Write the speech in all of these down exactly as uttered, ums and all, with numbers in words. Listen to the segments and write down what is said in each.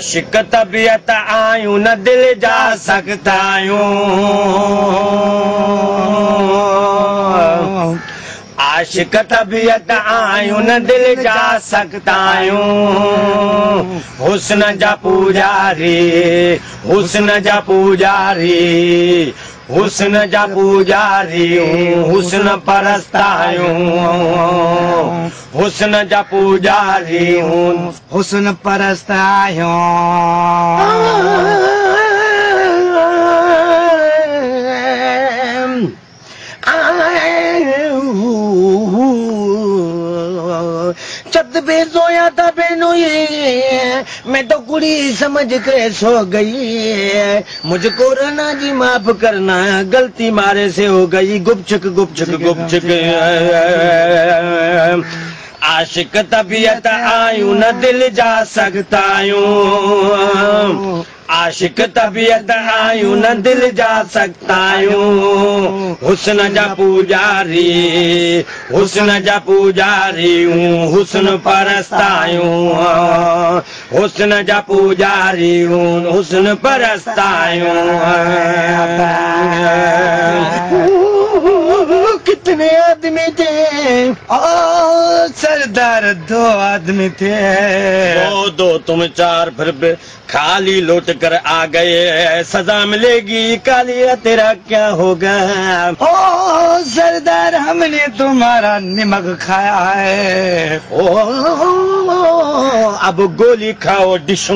आशिक तबियत आयूं न दिल जा सकता आयूं आशिक तबियत आयूं न दिल जा सकता आयूं हुस्न जा पुजारी हुस्न जा पुजारी हुस्न जा पुजारी हुस्न परस्तायूं हुस्न जा पुजारी हुस्न परस्तायूं जब बेजोया था बेनो ये मैं तो कुड़ी समझ के सो गई मुझको रना जी माफ करना गलती मारे से हो गई गुपचुक गुपचुक गुपचुक आशिक तबियत आयूं न दिल जा सकता आयूं आशिक तबियत आयूं न दिल जा सकता आयूं हुस्न जा पुजारी हुस्न जा पुजारी हुस्न परस्तायूं हुस्न जा पुजारी हुस्न परस्तायूं कितने आदमी थे ओ सरदार दो आदमी थे दो दो तुम चार फिर खाली लौट कर आ गए सजा मिलेगी कालिया तेरा क्या होगा ओ सरदार हमने तुम्हारा नमक खाया है ओ अब गोली खाओ डिशू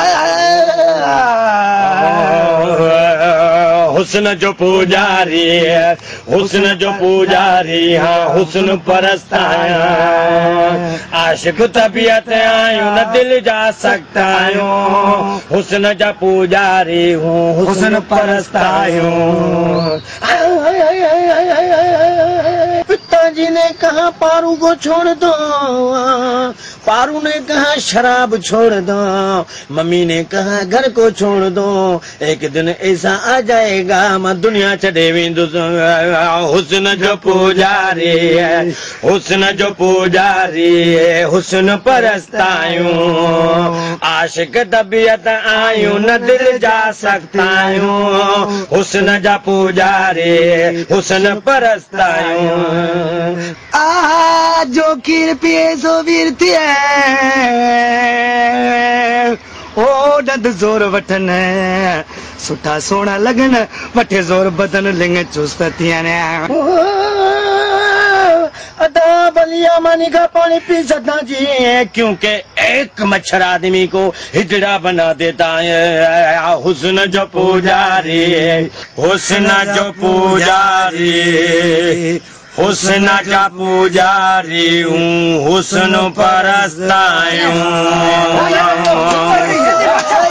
हुस्न जो पुजारी हुस्न जो पुजारी हाँ हुस्न परस्ताया आशिक तबियत आयूं न दिल जा सकता आयूं हुस्न जा पुजारी हूँ हुस्न परस्तायूं पिताजी ने कहा पारू को छोड़ दो पारू ने कहा शराब छोड़ दो मम्मी ने कहा घर को छोड़ दो एक दिन ऐसा आ जाएगा मैं दुनिया छड़े हुस्न जो पुजारी हुस्न जो पुजारी हुस्न परस्तायूं आशिक तबियत आयूं न दिल जा सकता आयूं हुस्न जा पुजारी हुस्न परस्तायूं आ जो खीर पिए सो वीर थिए ओ डद जोर वठन सुठा सोना लगन वठे जोर बदन लिंग चुस्त थियन अदा बलिया मानी का पानी पी सकता जी क्योंकि एक मच्छर आदमी को हिजड़ा बना देता है हुस्न जो पुजारी हुस्न जो पुजारी हुस्न का पुजारी हूँ हुस्न परस्तायूं